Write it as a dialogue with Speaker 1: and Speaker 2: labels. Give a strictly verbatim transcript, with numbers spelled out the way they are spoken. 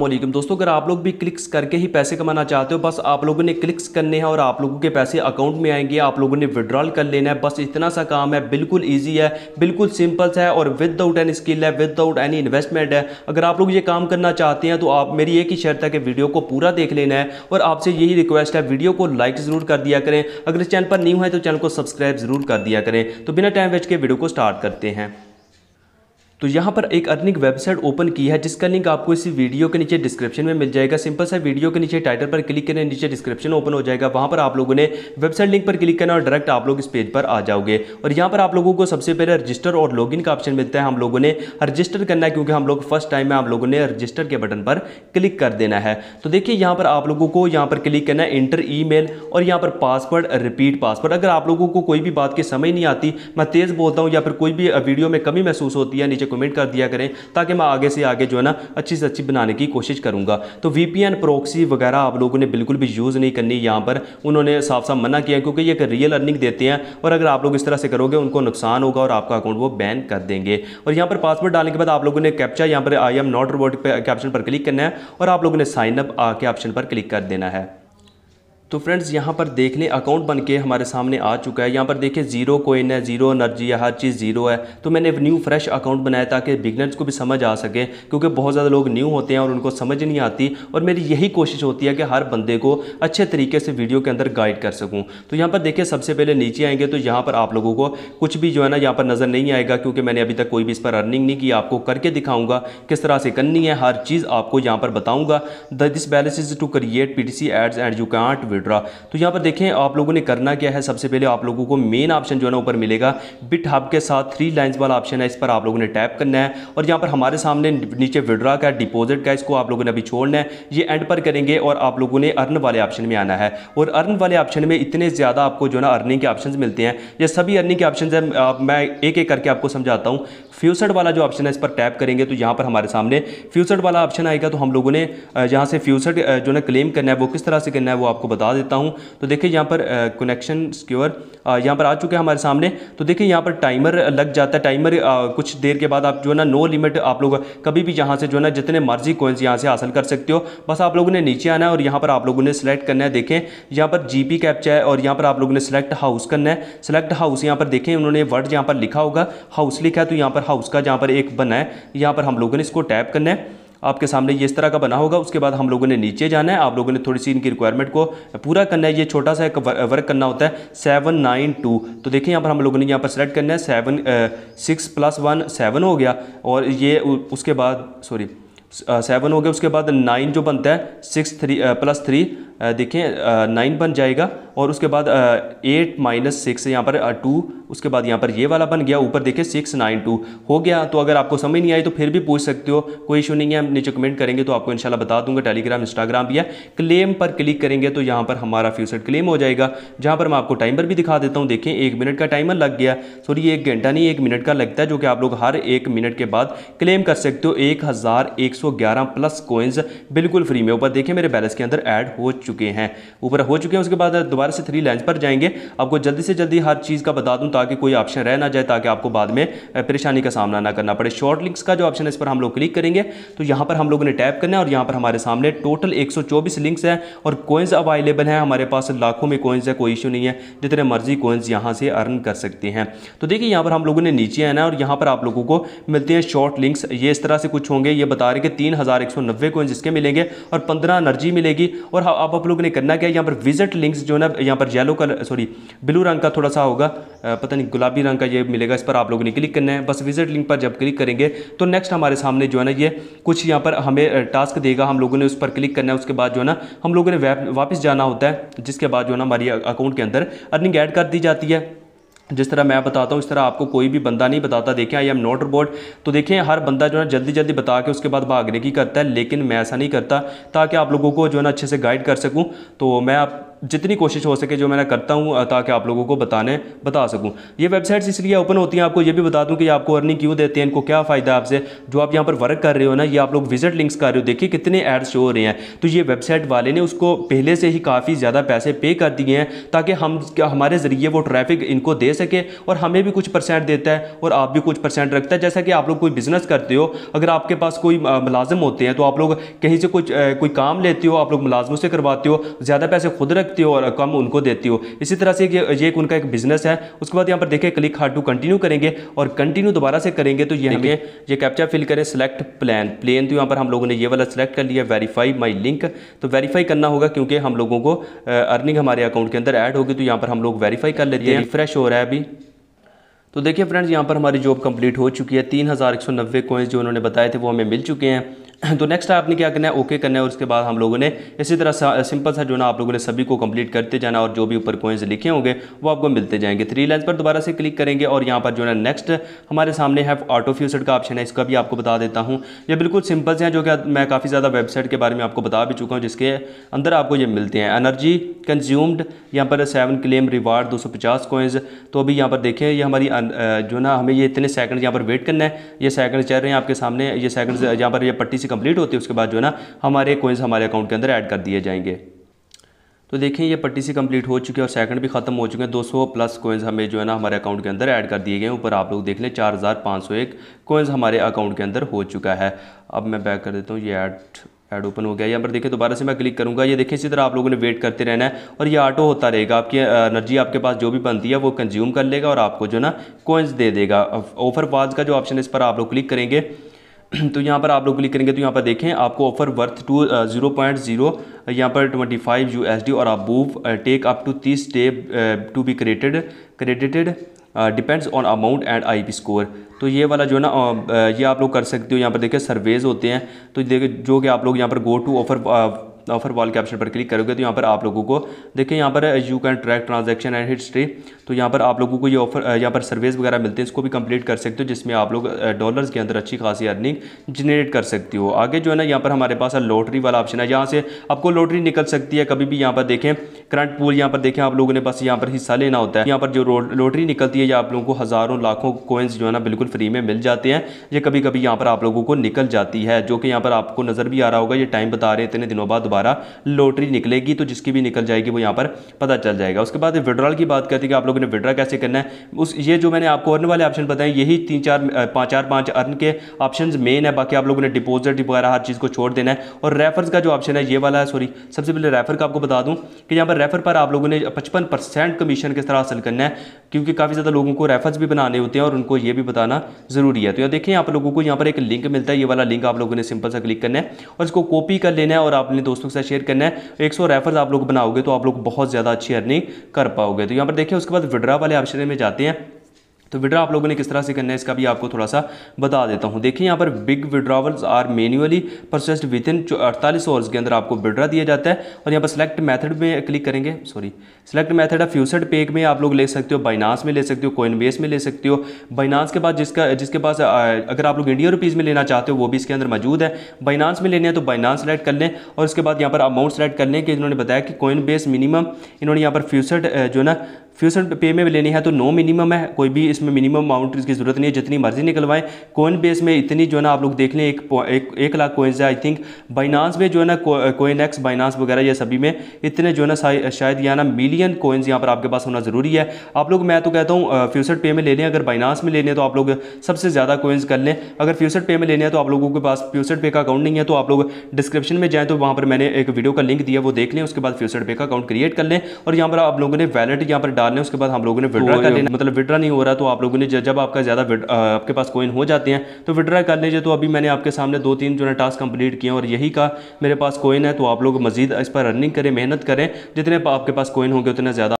Speaker 1: अस्सलामुअलैकुम दोस्तों, अगर आप लोग भी क्लिक्स करके ही पैसे कमाना चाहते हो, बस आप लोगों ने क्लिक्स करने हैं और आप लोगों के पैसे अकाउंट में आएंगे। आप लोगों ने विड्रॉल कर लेना है, बस इतना सा काम है। बिल्कुल इजी है, बिल्कुल सिंपल सा है और विदाउट एनी स्किल है, विदाउट एनी इन्वेस्टमेंट है। अगर आप लोग ये काम करना चाहते हैं तो आप मेरी एक ही शर्त है कि वीडियो को पूरा देख लेना है और आपसे यही रिक्वेस्ट है, वीडियो को लाइक ज़रूर कर दिया करें। अगर इस चैनल पर न्यू है तो चैनल को सब्सक्राइब ज़रूर कर दिया करें। तो बिना टाइम वेस्ट के वीडियो को स्टार्ट करते हैं। तो यहाँ पर एक अर्निंग वेबसाइट ओपन की है जिसका लिंक आपको इसी वीडियो के नीचे डिस्क्रिप्शन में मिल जाएगा। सिंपल सा वीडियो के नीचे टाइटल पर क्लिक करें, नीचे डिस्क्रिप्शन ओपन हो जाएगा। वहाँ पर आप लोगों ने वेबसाइट लिंक पर क्लिक करना और डायरेक्ट आप लोग इस पेज पर आ जाओगे। और यहाँ पर आप लोगों को सबसे पहले रजिस्टर और लॉगिन का ऑप्शन मिलता है। हम लोगों ने रजिस्टर करना है क्योंकि हम लोग फर्स्ट टाइम में आप लोगों ने रजिस्टर के बटन पर क्लिक कर देना है। तो देखिए यहाँ पर आप लोगों को यहाँ पर क्लिक करना है, इंटर ईमेल और यहाँ पर पासवर्ड, रिपीट पासवर्ड। अगर आप लोगों को कोई भी बात की समझ नहीं आती, मैं तेज़ बोलता हूँ या फिर कोई भी वीडियो में कमी महसूस होती है, नीचे कमेंट कर दिया करें ताकि मैं आगे से आगे जो है ना अच्छी से अच्छी बनाने की कोशिश करूंगा। तो वीपीएन, प्रॉक्सी वगैरह आप लोगों ने बिल्कुल भी यूज़ नहीं करनी। यहाँ पर उन्होंने साफ साफ मना किया क्योंकि ये एक रियल अर्निंग देते हैं और अगर आप लोग इस तरह से करोगे उनको नुकसान होगा और आपका अकाउंट वो बैन कर देंगे। और यहाँ पर पासवर्ड डालने के बाद आप लोगों ने कैप्चा यहाँ पर आई एम नॉट रोबोट के ऑप्शन पर क्लिक करना है और आप लोगों ने साइन अप के ऑप्शन पर क्लिक कर देना है। तो फ्रेंड्स यहाँ पर देख लें अकाउंट बन के हमारे सामने आ चुका है। यहाँ पर देखिए जीरो कोइन है, जीरो एनर्जी है, हर चीज़ जीरो है। तो मैंने न्यू फ्रेश अकाउंट बनाया ताकि बिगनर्स को भी समझ आ सके क्योंकि बहुत ज़्यादा लोग न्यू होते हैं और उनको समझ नहीं आती। और मेरी यही कोशिश होती है कि हर बंदे को अच्छे तरीके से वीडियो के अंदर गाइड कर सकूँ। तो यहाँ पर देखिए सबसे पहले नीचे आएंगे तो यहाँ पर आप लोगों को कुछ भी जो है ना यहाँ पर नज़र नहीं आएगा क्योंकि मैंने अभी तक कोई भी इस पर अर्निंग नहीं की। आपको करके दिखाऊँगा किस तरह से करनी है, हर चीज़ आपको यहाँ पर बताऊँगा। This balance is to create P T C ads and you can't withdraw. तो यहाँ पर देखें आप लोगों ने करना क्या है। सबसे पहले आप लोगों को मेन ऑप्शन जो है ना ऊपर मिलेगा, बिट हब के साथ थ्री लाइंस वाला ऑप्शन है, इस पर आप लोगों ने टैप करना है। और यहाँ पर हमारे सामने नीचे विड्रॉ का, डिपॉजिट का, इसको आप लोगों ने अभी छोड़ना है। ये एंड पर करेंगे और आप लोगों ने अर्न वाले ऑप्शन में आना है। और अर्न वाले ऑप्शन में इतने ज़्यादा आपको जो है ना अर्निंग के ऑप्शन मिलते हैं। ये सभी अर्निंग के ऑप्शन है, मैं एक एक करके आपको समझाता हूँ। फ्यूचर वाला जो ऑप्शन है इस पर टैप करेंगे तो यहाँ पर हमारे सामने फ्यूचर वाला ऑप्शन आएगा। तो हम लोगों ने यहाँ से फ्यूचर जो है क्लेम करना है वो किस तरह से करना है वो आपको बता देता हूँ। तो देखिए यहाँ पर कनेक्शन सिक्योर यहाँ पर आ चुके हैं हमारे सामने। तो देखिए यहाँ पर टाइमर लग जाता है। टाइमर कुछ देर के बाद आप जो है ना नो लिमिट आप लोग कभी भी यहाँ से जो है ना जितने मर्जी कॉइन्स यहाँ से हासिल कर सकते हो। बस आप लोगों ने नीचे आना है और यहाँ पर आप लोगों ने सिलेक्ट करना है। देखें यहाँ पर जीपी कैप्चा है और यहाँ पर आप लोगों ने सिलेक्ट हाउस करना है। सिलेक्ट हाउस यहाँ पर देखें उन्होंने वर्ड यहाँ पर लिखा होगा, हाउस लिखा है। तो यहाँ पर हाउस का जहाँ पर एक बना है, यहाँ पर हम लोगों ने इसको टैप करना है। आपके सामने ये इस तरह का बना होगा। उसके बाद हम लोगों ने नीचे जाना है, आप लोगों ने थोड़ी सी इनकी रिक्वायरमेंट को पूरा करना है। ये छोटा सा एक वर्क करना होता है सेवन नाइन टू। तो देखिए यहाँ पर हम लोगों ने यहाँ पर सेलेक्ट करना है seven six plus one seven हो गया और ये उसके बाद सॉरी सेवन हो गया। उसके बाद नाइन जो बनता है सिक्स थ्री प्लस थ्री देखें नाइन बन जाएगा। और उसके बाद एट माइनस सिक्स यहाँ पर टू। उसके बाद यहाँ पर ये वाला बन गया। ऊपर देखिए सिक्स नाइन टू हो गया। तो अगर आपको समझ नहीं आई तो फिर भी पूछ सकते हो, कोई इशू नहीं है। नीचे कमेंट करेंगे तो आपको इंशाल्लाह बता दूंगा। टेलीग्राम, इंस्टाग्राम भी है। क्लेम पर क्लिक करेंगे तो यहाँ पर हमारा फ्यूचर क्लेम हो जाएगा, जहाँ पर मैं आपको टाइमर भी दिखा देता हूँ। देखें एक मिनट का टाइमर लग गया। सॉरी एक घंटा नहीं, एक मिनट का लगता है, जो कि आप लोग हर एक मिनट के बाद क्लेम कर सकते हो। एक हज़ार एक सौ ग्यारह प्लस कोइंस बिल्कुल फ्री में। ऊपर देखिए मेरे बैलेंस के अंदर ऐड हो चुके हैं, ऊपर हो चुके हैं। उसके बाद दोबारा से थ्री लाइन्स पर जाएंगे। आपको जल्दी से जल्दी हर चीज़ का बता दूं ताकि कोई ऑप्शन रह ना जाए, ताकि आपको बाद में परेशानी का सामना ना करना पड़े। शॉर्ट लिंक्स का जो ऑप्शन है इस पर हम लोग क्लिक करेंगे तो यहाँ पर हम लोगों ने टैप करना है और यहाँ पर हमारे सामने टोटल एक सौ चौबीस लिंक्स हैं और कोइंस अवेलेबल हैं हमारे पास। लाखों में कोइंस है, कोई इशू नहीं है, जितने मर्जी कोइंस यहाँ से अर्न कर सकते हैं। तो देखिए यहाँ पर हम लोगों ने नीचे आना है और यहाँ पर आप लोगों को मिलते हैं शॉर्ट लिंक्स। ये इस तरह से कुछ होंगे। ये बता रहे कि तीन हज़ार एक सौ नब्बे कोइंस इसके मिलेंगे और पंद्रह एनर्जी मिलेगी। और अब आप लोगों ने करना क्या है, यहाँ पर विजिट लिंक्स जो है ना यहाँ पर येलो कलर सॉरी ब्लू रंग का थोड़ा सा होगा, पता नहीं गुलाबी रंग का ये मिलेगा। इस पर आप लोगों ने क्लिक करना है। बस विजिट लिंक पर जब क्लिक करेंगे तो नेक्स्ट हमारे सामने जो है ना ये कुछ यहाँ पर हमें टास्क देगा। हम लोगों ने उस पर क्लिक करना है। उसके बाद जो है ना हम लोगों ने वापस जाना होता है, जिसके बाद जो है ना हमारी अकाउंट के अंदर अर्निंग ऐड कर दी जाती है। जिस तरह मैं बताता हूँ इस तरह आपको कोई भी बंदा नहीं बताता। देखें आई एम नॉट रोबोट। तो देखें हर बंदा जो है जल्दी जल्दी बता के उसके बाद भागने की करता है, लेकिन मैं ऐसा नहीं करता ताकि आप लोगों को जो है ना अच्छे से गाइड कर सकूँ। तो मैं आप जितनी कोशिश हो सके जो मैं करता हूँ ताकि आप लोगों को बताने बता सकूँ। ये वेबसाइट्स इसलिए ओपन होती हैं, आपको ये भी बता दूँ कि आपको अर्निंग क्यों देते हैं, इनको क्या फ़ायदा है आपसे। जो आप यहाँ पर वर्क कर रहे हो ना, ये आप लोग विजिट लिंक्स कर रहे हो, देखिए कितने एड्स शो हो रहे हैं। तो ये वेबसाइट वाले ने उसको पहले से ही काफ़ी ज़्यादा पैसे पे कर दिए हैं ताकि हम हमारे ज़रिए वो ट्रैफिक इनको दे सके और हमें भी कुछ परसेंट देता है और आप भी कुछ परसेंट रखता है। जैसा कि आप लोग कोई बिजनेस करते हो, अगर आपके पास कोई मुलाजिम होते हैं तो आप लोग कहीं से कुछ कोई काम लेते हो, आप लोग मुलाजिमों से करवाते हो, ज़्यादा पैसे खुद रखते हो और कम उनको देते हो। इसी तरह से ये एक उनका एक बिजनेस है। उसके बाद यहाँ पर देखिए क्लिक हार्ड टू कंटिन्यू करेंगे और कंटिन्यू दोबारा से करेंगे तो ये हमें ये कैप्चा फिल करें, सिलेक्ट प्लान प्लेन, तो यहाँ पर हम लोगों ने ये वाला सिलेक्ट कर लिया। वेरीफाई माई लिंक, तो वेरीफाई करना होगा क्योंकि हम लोगों को अर्निंग हमारे अकाउंट के अंदर ऐड होगी। तो यहाँ पर हम लोग वेरीफाई कर लेते हैं। रिफ्रेश हो रहा है अभी। तो देखिए फ्रेंड्स, यहाँ पर हमारी जॉब कंप्लीट हो चुकी है। तीन हज़ार एक सौ नब्बे कोइंस जो उन्होंने बताए थे वो हमें मिल चुके हैं। तो नेक्स्ट आपने क्या करना है, ओके करना है और उसके बाद हम लोगों ने इसी तरह सिंपल सा जो ना आप लोगों ने सभी को कंप्लीट करते जाना और जो भी ऊपर कोइंस लिखे होंगे वो आपको मिलते जाएंगे। थ्री लाइन्स पर दोबारा से क्लिक करेंगे और यहाँ पर जो है नेक्स्ट हमारे सामने है ऑटो फ्यूसेड का ऑप्शन है। इसका भी आपको बता देता हूँ। ये बिल्कुल सिंपल से हैं जो कि मैं काफ़ी ज़्यादा वेबसाइट के बारे में आपको बता भी चुका हूँ जिसके अंदर आपको ये मिलते हैं। एनर्जी कंज्यूम्ड यहाँ पर सेवन क्लेम रिवार्ड दो सौ पचास कोइंस। तो अभी यहाँ पर देखें ये हमारी जो ना हमें ये इतने सेकंड यहाँ पर वेट करना है। ये सेकंड चल रहे हैं आपके सामने, ये सेकंड यहाँ पर ये पट्टी से कंप्लीट होती है। उसके बाद जो है ना हमारे कोइंस हमारे अकाउंट के अंदर ऐड कर दिए जाएंगे। तो देखें ये पट्टी से कंप्लीट हो चुकी है और सेकंड भी खत्म हो चुके हैं। दो सौ प्लस कोइंस हमें जो है ना हमारे अकाउंट के अंदर ऐड कर दिए गए। ऊपर आप लोग देख लें चार हज़ार पाँच सौ एक कोइंस हमारे अकाउंट के अंदर हो चुका है। अब मैं बैक कर देता हूँ। ये ऐड ऐड ओपन हो गया। यहाँ पर देखिए दोबारा से मैं क्लिक करूँगा। ये देखिए इसी तरह आप लोगों ने वेट करते रहना है और ये ऑटो होता रहेगा। आपकी एनर्जी आपके पास जो भी बनती है वो कंज्यूम कर लेगा और आपको जो ना कोइंस दे देगा। ऑफर पास का जो ऑप्शन है इस पर आप लोग क्लिक करेंगे तो यहाँ पर आप लोग क्लिक करेंगे तो यहाँ पर देखें आपको offer worth two zero point zero यहाँ पर twenty five U S D और अबूव टेक अप टू तीस day to be credited credited depends on amount and I P score. तो ये वाला जो है ना ये आप लोग कर सकते हो। यहाँ पर देखिए सर्वेज होते हैं तो देखिए जो कि आप लोग यहाँ पर go to offer offer wall के ऑप्शन पर क्लिक करोगे तो यहाँ पर आप लोगों को देखिए यहाँ पर you can track transaction and history. तो यहाँ पर आप लोगों को ये ऑफर यहाँ पर सर्विस वगैरह मिलते हैं, इसको भी कंप्लीट कर सकते हो जिसमें आप लोग डॉलर्स के अंदर अच्छी खासी अर्निंग जनरेट कर सकती हो। आगे जो है ना यहाँ पर हमारे पास लॉटरी वाला ऑप्शन है। यहाँ से आपको लॉटरी निकल सकती है कभी भी। यहाँ पर देखें करंट पूल, यहाँ पर देखें आप लोगों ने बस यहाँ पर हिस्सा लेना होता है। यहाँ पर जो लॉटरी निकलती है ये आप लोगों को हज़ारों लाखों कोइंस जो है ना बिल्कुल फ्री में मिल जाते हैं। ये कभी कभी यहाँ पर आप लोगों को निकल जाती है जो कि यहाँ पर आपको नज़र भी आ रहा होगा। ये टाइम बता रहे इतने दिनों बाद दोबारा लॉटरी निकलेगी, तो जिसकी भी निकल जाएगी वो यहाँ पर पता चल जाएगा। उसके बाद विड्रॉल की बात करती है कि आप लोगों ने विड्रॉ कैसे करना है। उस ये जो मैंने आपको अर्न वाले ऑप्शन बताए यही तीन चार पाँच चार पाँच अर्न के ऑप्शंस मेन है। बाकी आप लोगों ने डिपॉजिट वगैरह हर चीज़ को छोड़ देना है। और रेफर्स का जो ऑप्शन है ये वाला है, सॉरी सबसे पहले रेफर का आपको बता दूं कि यहाँ पर रेफर पर आप लोगों ने पचपन परसेंट कमीशन किस तरह हासिल करना है, क्योंकि काफ़ी ज़्यादा लोगों को रेफर्स भी बनाने होते हैं और उनको ये भी बताना ज़रूरी है। तो यहाँ देखिए यहाँ पर लोगों को यहाँ पर एक लिंक मिलता है। ये वाला लिंक आप लोगों ने सिंपल सा क्लिक करना है और इसको कॉपी कर लेना है और अपने दोस्तों के साथ शेयर करना है। एक सौ रेफर्स आप लोग बनाओगे तो आप लोग बहुत ज़्यादा अच्छी अर्निंग कर पाओगे। तो यहाँ पर देखिए उसके बाद विड्रॉ वाले ऑप्शन में जाते हैं। तो विड्रॉ आप लोगों ने किस तरह से करना है इसका भी आपको थोड़ा सा बता देता हूं। देखिए यहाँ पर big withdrawals are manually processed within अड़तालीस आवर्स के अंदर आपको विड्रॉ दिया जाता है। और यहाँ पर सेलेक्ट मेथड में क्लिक करेंगे, सॉरी सेलेक्ट मेथड है फ्यूचर्ड पेक में आप लोग ले सकते हो, बाइनांस में ले सकते हो, कोइनबेस में ले सकते हो। बाइनांस के बाद जिसका जिसके पास अगर आप लोग इंडियन रुपीज़ में लेना चाहते हो वो भी इसके अंदर मौजूद है। बाइनांस में लेने हैं तो बाइनांस सेलेक्ट कर लें और उसके बाद यहाँ पर अमाउंट सेलेक्ट कर लें कि इन्होंने बताया कि कोइनबेस मिनिमम इन्होंने यहाँ पर फ्यूचर्ड जो ना फ्यूचर पे में लेनी है तो नो मिनिमम है, कोई भी इसमें मिनिमम अमाउंट की जरूरत नहीं है, जितनी मर्जी निकलवाएं। कोइन बेस में इतनी जो है ना आप लोग देख लें एक एक, एक लाख कोइंस है आई थिंक। बाइनांस में जो है ना कोइन एक्स बाइनांस वगैरह ये सभी में इतने जो है ना शायद या ना मिलियन कोइंस यहाँ पर आपके पास होना ज़रूरी है। आप लोग मैं तो कहता हूँ फ्यूचर पे में ले लें। अगर बाइनांस में लेने हैं तो आप लोग सबसे ज़्यादा कोइंस कर लें। अगर फ्यूचर पे में लेने हैं तो आप लोगों के पास फ्यूचर पे का अकाउंट नहीं है तो आप लोग डिस्क्रिप्शन में जाएँ तो वहाँ पर मैंने एक वीडियो का लिंक दिया वो देख लें। उसके बाद फ्यूचर पे का अकाउंट क्रिएट कर लें और यहाँ पर आप लोगों ने वैलेट यहाँ पर डालने। उसके बाद हम लोगों ने विड्रॉ कर लेना, मतलब विड्रॉ नहीं हो रहा तो आप लोगों ने जब आपका ज़्यादा आपके पास कोइन हो जाते हैं तो विड्रॉ कर लीजिए। तो अभी मैंने आपके सामने दो तीन जो है टास्क कंप्लीट किए और यही का मेरे पास कोइन है। तो आप लोग मजीद इस पर अर्निंग करें, मेहनत करें, जितने आपके पास कोइन होंगे उतने ज़्यादा